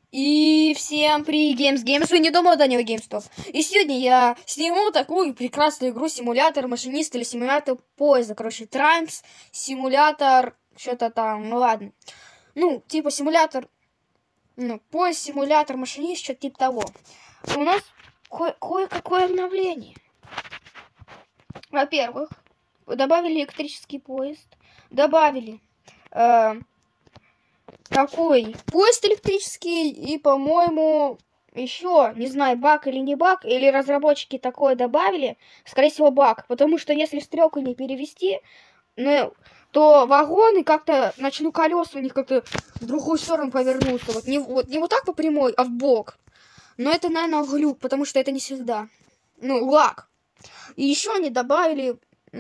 И всем привет, Геймс, вы не дома, Данила GameStop. И сегодня я сниму такую прекрасную игру, симулятор машиниста или симулятор поезда. Короче, Транс, симулятор, что-то там, ну ладно. Ну, типа симулятор, поезд, симулятор, машинист, что-то типа того. У нас кое-какое обновление. Во-первых, добавили электрический поезд, добавили такой поезд электрический и, по-моему, еще, не знаю, баг или не баг, или разработчики такое добавили, скорее всего, баг, потому что если стрелку не перевести, то вагоны как-то, колеса у них как-то в другую сторону повернутся, вот не вот так по прямой, а в бок. Но это, наверное, глюк, потому что это не всегда. Лаг. И еще они добавили,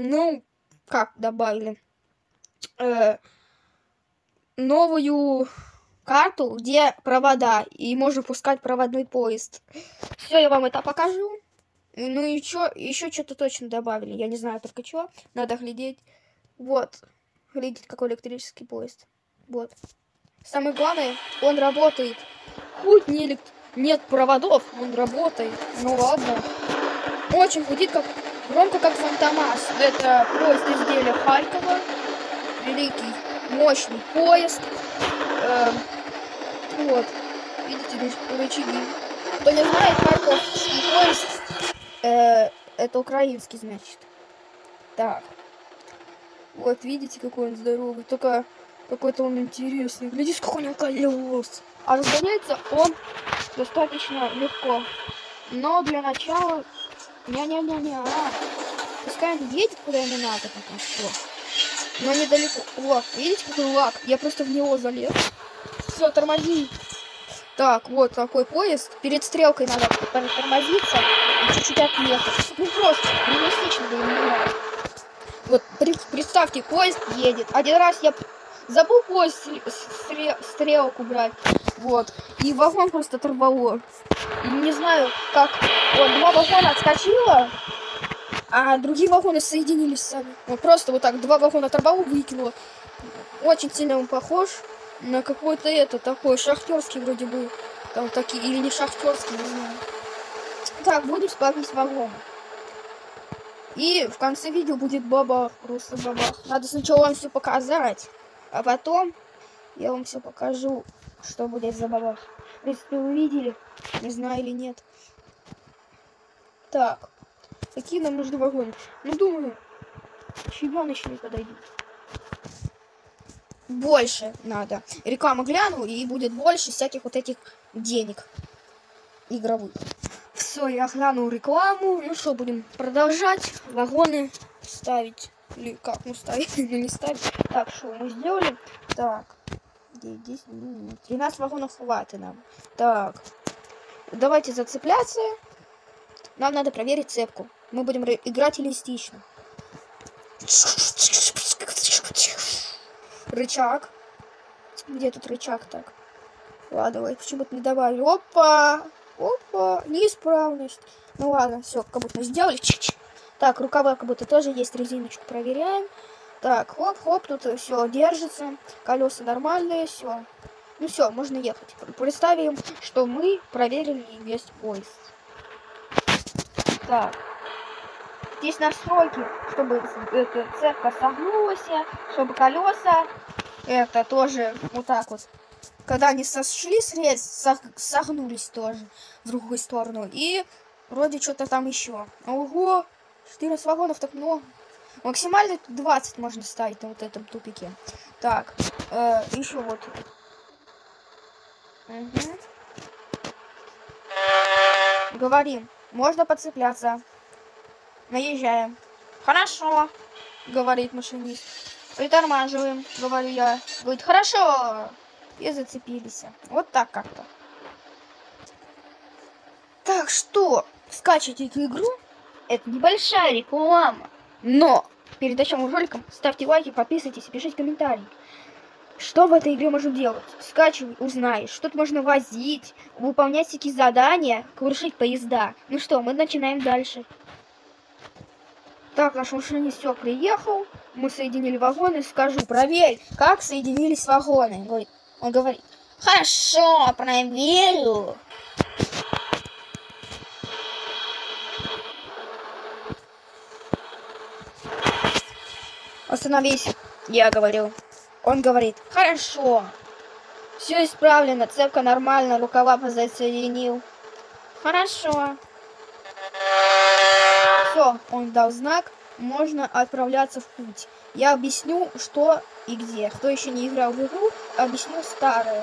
новую карту, где провода, и можно пускать проводной поезд. Все, я вам это покажу. Ну и еще что-то точно добавили. Я не знаю только что. Надо глядеть. Вот. Глядеть, какой электрический поезд. Вот. Самое главное, он работает. Хоть нет проводов, он работает. Ну ладно. Очень гудит, громко, как Фантомас. Это поезд изделия Харькова. Великий, мощный поезд. Вот. Видите, здесь рычаги. Кто не знает, Харьковский поезд, это украинский, значит. Так. Вот, видите, какой он здоровый. Только какой-то он интересный. Глядите, сколько у него колес. А разгоняется он достаточно легко. Но для начала... Пускай он едет, куда ему надо, пока что. Но недалеко. О, видите, какой лаг? Я просто в него залез. Все, тормози. Так, вот такой поезд. Перед стрелкой надо тормозиться и чуть-чуть отъехать. Ну просто, реалистично было. Вот, представьте, поезд едет. Один раз я забыл поезд стрелку брать. Вот. И вагон просто оторвало. И не знаю, как... Вот, два вагона отскочило, а другие вагоны соединились сами. Вот просто вот так, два вагона оторвало, выкинуло. Очень сильно он похож на какой-то такой шахтерский вроде бы. Там такие, или не шахтерский, не знаю. Так, будем спавнить вагон. И в конце видео будет бабах, просто бабах. Надо сначала вам все показать, а потом я вам все покажу, что будет за бабах. Если вы увидели, не знаю или нет. Так, какие нам нужны вагоны? Ну, думаю, щебеночные подойдут. Больше надо. Рекламу гляну, и будет больше всяких вот этих денег игровых. Все, я гляну рекламу. Ну что, будем продолжать вагоны ставить. Или как, ставить, ну не ставить. Так, что мы сделали? Так, 10, 13 вагонов хватит нам. Так, давайте зацепляться. Нам надо проверить цепку. Мы будем играть реалистично. Рычаг. Где тут рычаг так? Ладно, давай, почему-то не добавили. Опа! Опа! Неисправность. Ну ладно, все, как будто мы сделали. Так, рукава как будто тоже есть, резиночку проверяем. Так, хоп-хоп, тут все держится. Колеса нормальные, все. Ну все, можно ехать. Представим, что мы проверили весь поезд. Так. Здесь настройки, чтобы эта цепка согнулась, чтобы колеса это тоже вот так вот. Когда они сошли согнулись тоже в другую сторону. И вроде что-то там еще. Ого! 14 вагонов, так много. Максимально 20 можно ставить на вот этом тупике. Так, еще вот. Угу. Говорим, можно подцепляться. Наезжаем. Хорошо, говорит машинист. Притормаживаем, говорю я. Говорит, хорошо. И зацепились. Вот так как-то. Так что, скачивайте эту игру. Это небольшая реклама. Но перед началом ролика ставьте лайки, подписывайтесь и пишите комментарии. Что в этой игре можно делать? Скачивай, узнаешь. Что тут можно возить, выполнять всякие задания, крушить поезда. Ну что, мы начинаем дальше. Так, наш машинист все приехал. Мы соединили вагоны. Скажу, проверь, как соединились вагоны. Он говорит, Хорошо, проверю. Остановись, я говорю. Он говорит, хорошо. Все исправлено, цепка нормально, рукава позасоединил. Хорошо. Все, он дал знак, можно отправляться в путь. Я объясню, что и где. Кто еще не играл в игру, объясню старое.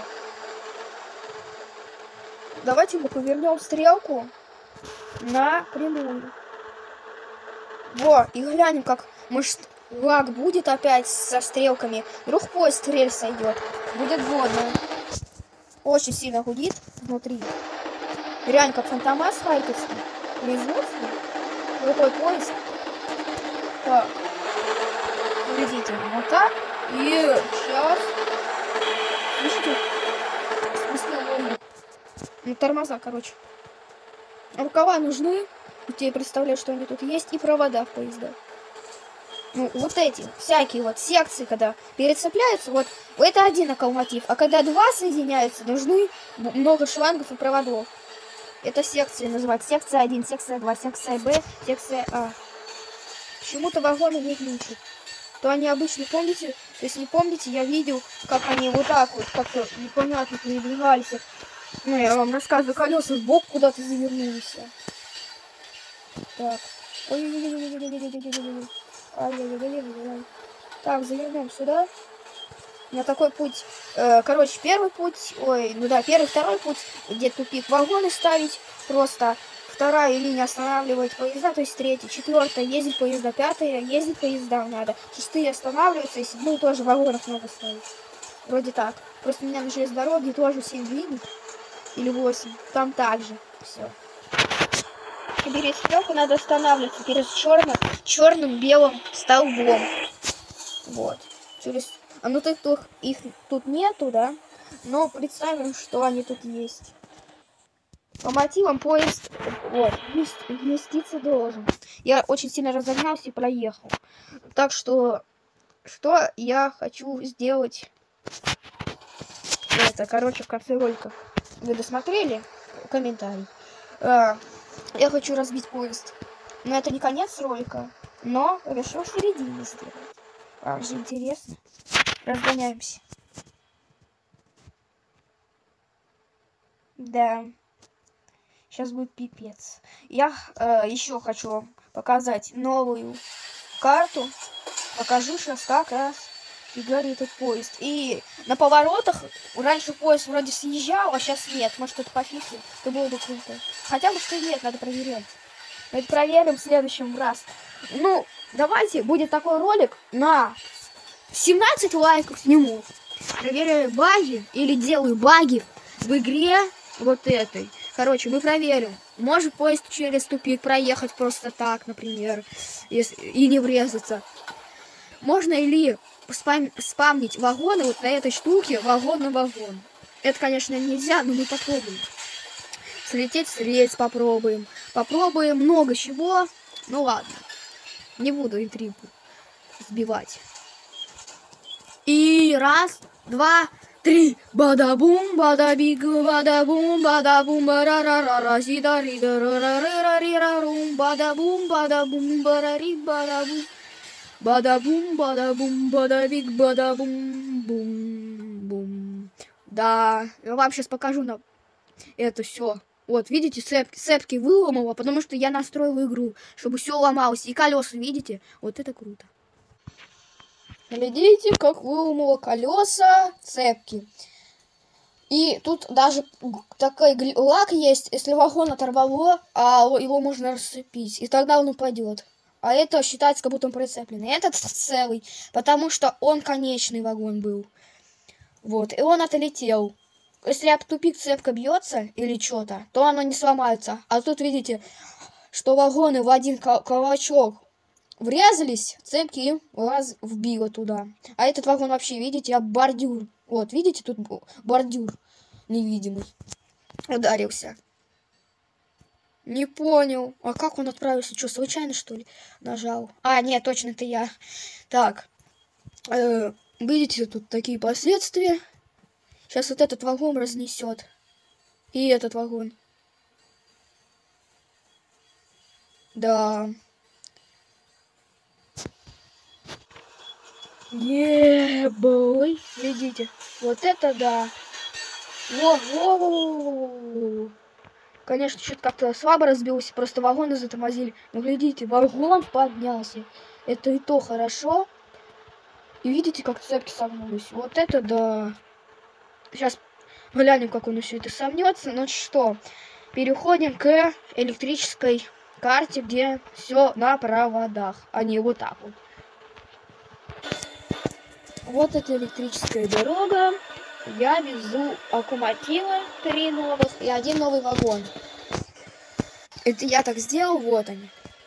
Давайте мы повернем стрелку на прямую. Во, и глянем, как может лаг будет опять со стрелками. Вдруг поезд рельса идет. Будет водно. Очень сильно гудит внутри. Реально как Фантомас Харьковский. Производство. Крутой поезд. Так. Глядите, вот так. И сейчас. Слышите? Ну, тормоза, короче. Рукава нужны. Я представляю, что они тут есть. И провода в поезда. Ну, вот эти, всякие вот секции, когда перецепляются, вот это один локомотив. А когда два соединяются, нужны много шлангов и проводов. Это секции называют. Секция 1, секция 2, секция Б, секция А. Почему-то вагоны не глючат. То они обычно, помните, если не помните, я видел, как они вот так вот как-то непонятно передвигались. Ну, я вам рассказываю, колеса сбоку куда-то завернулись. Так. Ой-ой-ой-ой-ой-ой-ой-ой-ой. Так, завернем сюда. На такой путь. Короче, первый путь. Ой, ну да, первый, второй путь, где тупик вагоны ставить. Просто вторая линия останавливает поезда, то есть третья, четвертая ездить поезда, пятая ездить поезда надо. Шестые останавливаются, и седьмые тоже вагонов надо ставить. Вроде так. Просто у меня на железной дороге тоже 7 линий. Или 8. Там также. Все. Перед стрелкой надо останавливаться перед черным белым столбом. Вот. Через... А ну тут их тут нету, да? Но представим, что они тут есть. По мотивам поезд вот, вместиться должен. Я очень сильно разогнался и проехал. Так что я хочу сделать? Это, короче, в конце ролика. Вы досмотрели? Комментарий. Я хочу разбить поезд. Но это не конец ролика. Но решил в середине сделать. Вам же интересно. Разгоняемся. Да. Сейчас будет пипец. Я еще хочу вам показать новую карту. Покажу сейчас как раз фигарит этот поезд. И на поворотах раньше поезд вроде съезжал, а сейчас нет. Может, это пофиксит? Это было бы круто. Хотя бы что нет, надо проверять. Мы это проверим в следующем раз. Ну, давайте, будет такой ролик на 17 лайков сниму. Проверяю баги или делаю баги в игре вот этой. Короче, мы проверим. Может поезд через тупик проехать просто так, например, и не врезаться. Можно или спамнить вагоны вот на этой штуке, вагон на вагон. Это, конечно, нельзя, но мы попробуем. Слететь с рельс попробуем. Попробуем много чего. Ну ладно. Не буду интригу сбивать. И раз, два, три. Бада-бум, бада-биг, бада-бум, бада-бум, ба-ра-ра-ра-ра, зида-ри-да-ра-ра-ри-ра-ри-ра-рум, бада-бум, бада-бум, ба-ра-ри, бада-бум. Бада-бум, бада-бум, бада-биг, бада-бум, бум-бум. Да, я вам сейчас покажу на это все. Вот, видите, цепки выломала, потому что я настроила игру, чтобы все ломалось. И колеса, видите? Вот это круто. Глядите, как выломала колеса цепки. И тут даже такой лак есть, если вагон оторвало, а его можно расцепить, и тогда он упадет. А это считается, как будто он прицеплен. И этот целый, потому что он конечный вагон был. Вот, и он отлетел. Если об тупик цепка бьется или что-то, то оно не сломается. А тут видите, что вагоны в один кулачок врезались, цепки им вбило туда. А этот вагон вообще, видите, об бордюр. Вот, видите, тут бордюр невидимый. Ударился. Не понял. А как он отправился? Что, случайно, что ли, нажал? А, нет, точно, это я. Так. Видите, тут такие последствия. Сейчас вот этот вагон разнесет. И этот вагон. Да. Ебой. Видите? Вот это да. Во-во-во-во-во. Конечно, что-то как-то слабо разбился, просто вагоны затормозили. Но глядите, вагон поднялся. Это и то хорошо. И видите, как цепки согнулись. Вот это да. Сейчас глянем, как он все это сомнется. Ну что, переходим к электрической карте, где все на проводах, а не вот так вот. Вот эта электрическая дорога. Я везу локомотивы 3 новых и 1 новый вагон. Это я так сделал, вот они.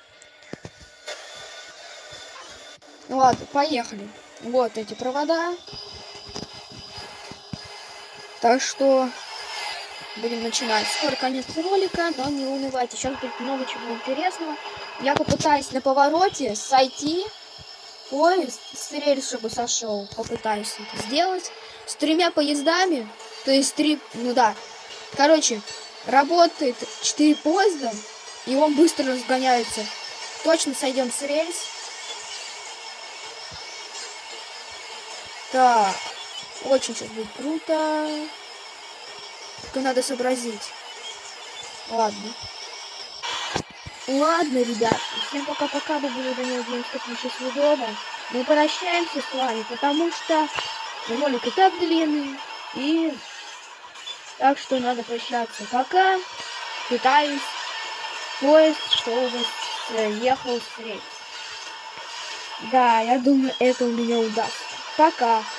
Ну ладно, поехали. Вот эти провода. Так что будем начинать. Скоро конец ролика, но не унывайте. Сейчас будет много чего интересного. Я попытаюсь на повороте сойти поезд с рельс, чтобы сошел. Попытаюсь это сделать. С 3 поездами. То есть 3, ну да. Короче, работает 4 поезда. И он быстро разгоняется. Точно сойдем с рельс. Так. Очень сейчас будет круто. Только надо сообразить. Ладно. Ладно, ребят. Всем пока-пока. Мы будем до сейчас видео. Мы прощаемся с вами, потому что ролик и так длинный. И так что надо прощаться. Пока пытаюсь поезд, чтобы ехал с рельс. Да, я думаю, это у меня удастся. Пока.